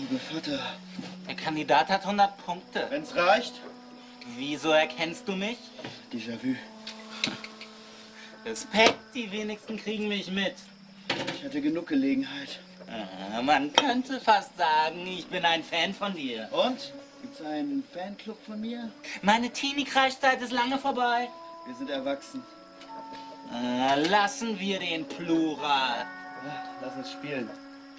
Liebe Vater. Der Kandidat hat 100 Punkte. Wenn's reicht. Wieso erkennst du mich? Déjà-vu. Respekt, die wenigsten kriegen mich mit. Ich hatte genug Gelegenheit. Man könnte fast sagen, ich bin ein Fan von dir. Und? Gibt's einen Fanclub von mir? Meine Teenie-Kreiszeit ist lange vorbei. Wir sind erwachsen. Lassen wir den Plural. Lass uns spielen.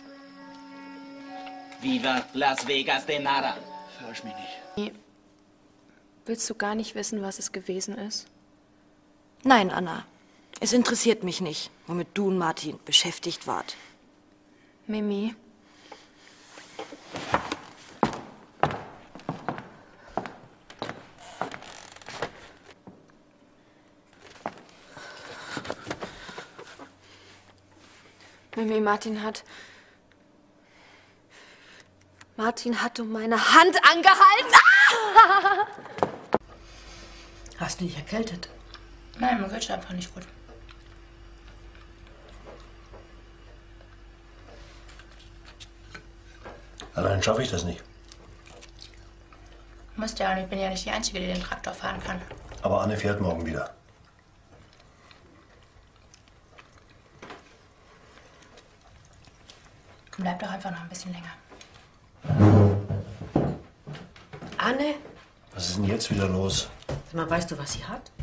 Viva Las Vegas de Nada. Verarsch mich nicht. Willst du gar nicht wissen, was es gewesen ist? Nein, Anna. Es interessiert mich nicht, womit du und Martin beschäftigt wart. Mimi. Mimi, Martin hat um meine Hand angehalten. Ah! Hast du dich erkältet? Nein, mir geht's einfach nicht gut. Allein schaffe ich das nicht. Musst ja auch nicht, ich bin ja nicht die Einzige, die den Traktor fahren kann. Aber Anne fährt morgen wieder. Bleib doch einfach noch ein bisschen länger. Anne? Was ist denn jetzt wieder los? Sag mal, weißt du, was sie hat?